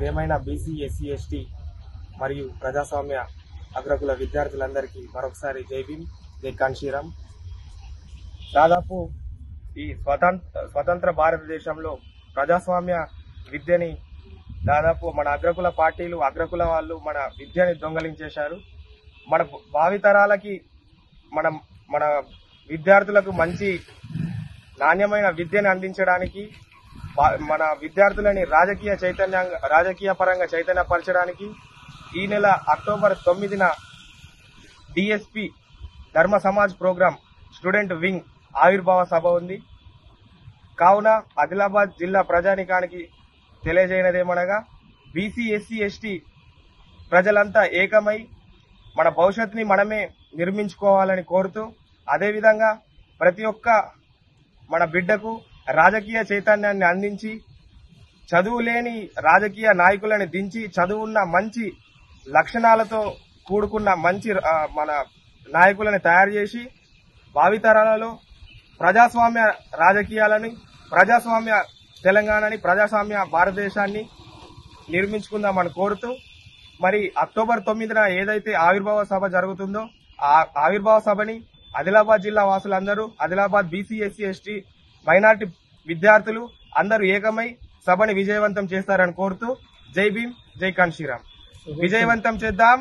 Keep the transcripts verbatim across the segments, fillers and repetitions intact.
ప్రియమైన BC SC ST మరియు ప్రజాస్వామ్య అగ్రకుల విద్యార్థులందరికీ మరొకసారి జై భీమ్, జై కాన్షీరామ్. దాదాపు ఈ స్వతంత్ర స్వతంత్ర భారతదేశంలో ప్రజాస్వామ్య విద్యని దాదాపు మన అగ్రకుల పార్టీలు అగ్రకుల వాళ్ళు మన విద్యని దొంగలించేశారు. మన భావితరాలకి మన మన విద్యార్థులకు మంచి నాణ్యమైన విద్యను అందించడానికి, మన విద్యార్థులని రాజకీయ చైతన్యంగా రాజకీయ పరంగా చైతన్యపరచడానికి ఈ నెల అక్టోబర్ తొమ్మిదిన డిఎస్పి ధర్మ సమాజ్ ప్రోగ్రాం స్టూడెంట్ వింగ్ ఆవిర్భావ సభ ఉంది. కావున ఆదిలాబాద్ జిల్లా ప్రజానికానికి తెలియజేయనదేమనగా బీసీ ఎస్సీ ఎస్టీ ప్రజలంతా ఏకమై మన భవిష్యత్తుని మనమే నిర్మించుకోవాలని కోరుతూ, అదేవిధంగా ప్రతి ఒక్క మన బిడ్డకు రాజకీయ చైతన్యాన్ని అందించి చదువు లేని రాజకీయ నాయకులను దించి చదువున్న మంచి లక్షణాలతో కూడుకున్న మంచి మన నాయకులను తయారు చేసి భావితరాలలో ప్రజాస్వామ్య రాజకీయాలని, ప్రజాస్వామ్య తెలంగాణని, ప్రజాస్వామ్య భారతదేశాన్ని నిర్మించుకుందామని కోరుతూ, మరి అక్టోబర్ తొమ్మిదిన ఏదైతే ఆవిర్భావ సభ జరుగుతుందో ఆ ఆవిర్భావ సభని ఆదిలాబాద్ జిల్లా వాసులందరూ, Adilabad BC SC ST minority విద్యార్థులు అందరూ ఏకమై సభని విజయవంతం చేస్తారని కోరుతూ జై భీమ్, జై కాన్షీరామ్. విజయవంతం చేద్దాం.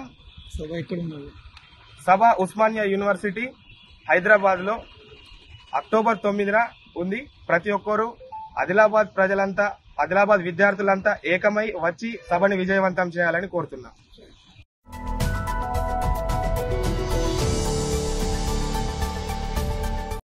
సభ ఉస్మానియా యూనివర్సిటీ హైదరాబాద్ లో అక్టోబర్ తొమ్మిదిన ఉంది. ప్రతి ఒక్కరూ ఆదిలాబాద్ ప్రజలంతా, ఆదిలాబాద్ విద్యార్థులంతా ఏకమై వచ్చి సభని విజయవంతం చేయాలని కోరుతున్నాం.